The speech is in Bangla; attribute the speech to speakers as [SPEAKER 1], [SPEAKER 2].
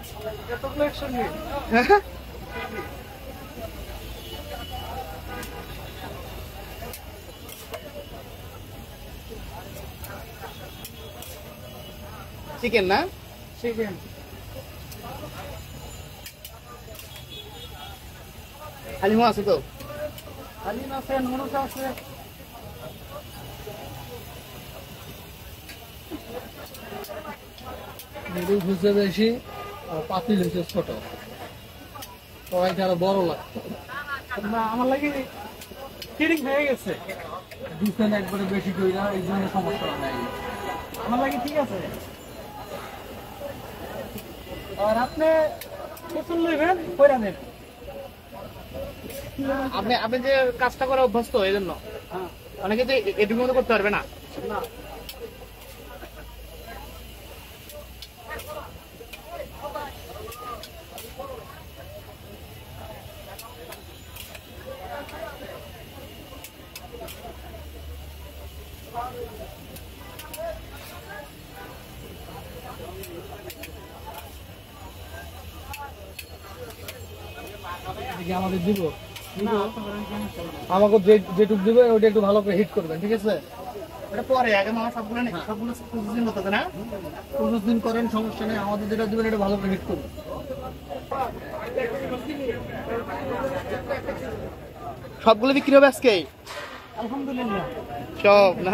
[SPEAKER 1] এতগুলো একসঙ্গে
[SPEAKER 2] চিকেন না?
[SPEAKER 1] চিকেন
[SPEAKER 2] হালিমও আছে তো?
[SPEAKER 1] হালিম আছে, নুডলস আছে। নুডলস হচ্ছে বেশি আর পাতিল হচ্ছে ছোট, সবাইকে আরো বড় লাগতো না। আমার লাগে ফিটিং হয়ে গেছে, দিচ্ছেন একবারে বেশি কইরা, এই জন্য সমস্যা নাই। আমার লাগে ঠিক আছে। আর আপনি পছন্দ নেবেন কইরা নেন।
[SPEAKER 2] আপনি আপনি যে কাজটা করে অভ্যস্ত এই জন্য
[SPEAKER 1] হ্যাঁ
[SPEAKER 2] অনেকে তো এটুকু মতো করতে পারবে না।
[SPEAKER 1] না আমাদের দিব না, আমাকে যেটুক দিবে ওটা একটু ভালো করে হিট করবেন, ঠিক আছে?
[SPEAKER 2] ওটা পরে আগে মামা সবগুলো নেই, সবগুলো প্রতিদিন হতো না।
[SPEAKER 1] 15 দিন করেন সমস্যা নেই, আমাদের যেটা দিবেন এটা ভালো করে হিট করবেন।
[SPEAKER 2] সবগুলো বিক্রি হবে আজকে?
[SPEAKER 1] আলহামদুলিল্লাহ
[SPEAKER 2] সব না?